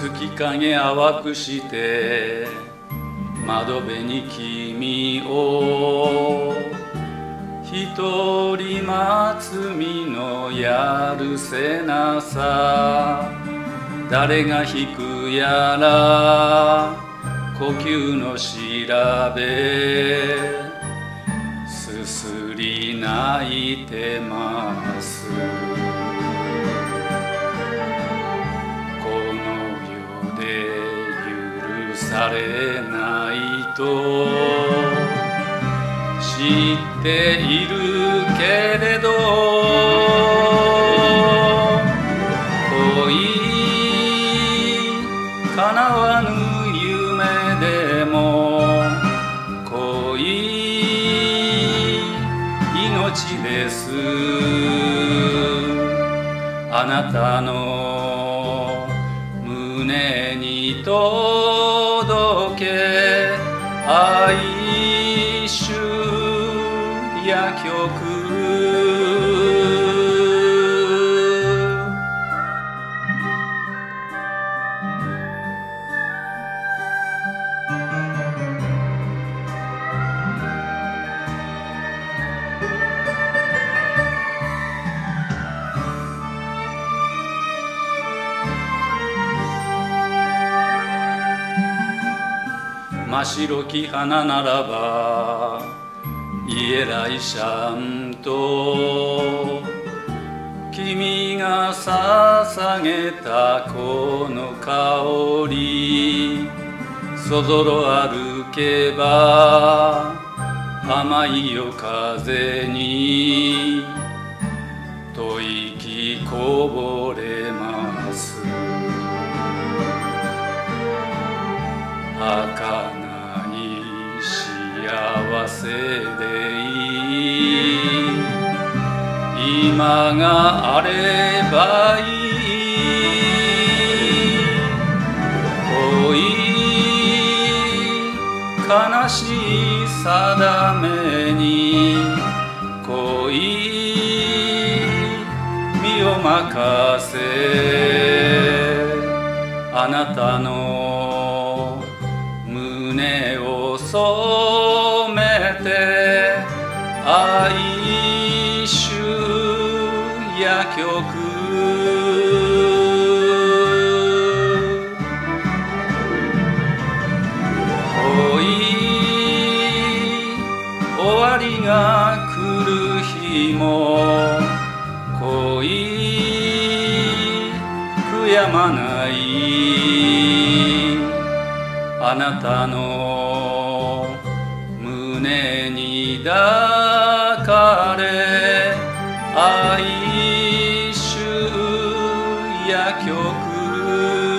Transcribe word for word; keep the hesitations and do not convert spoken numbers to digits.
月影淡くして窓辺に君を一人待つ身のやるせなさ、誰が弾くやら呼吸の調べ、すすり泣いてます。この世で許されないと知っているけれど、恋叶わぬ夢でも恋命です。あなたの胸に届け哀愁や曲。真っ白き花ならばイエライシャンと、君が捧げたこの香り、そぞろ歩けば甘い夜風に吐息こぼれます。儚幸せでいい、今があればいい。恋悲しい定めに恋身を任せ、あなたの胸を染めて哀愁や曲。恋終わりが来る日も恋悔やまない。あなたの胸に抱かれ哀愁や曲。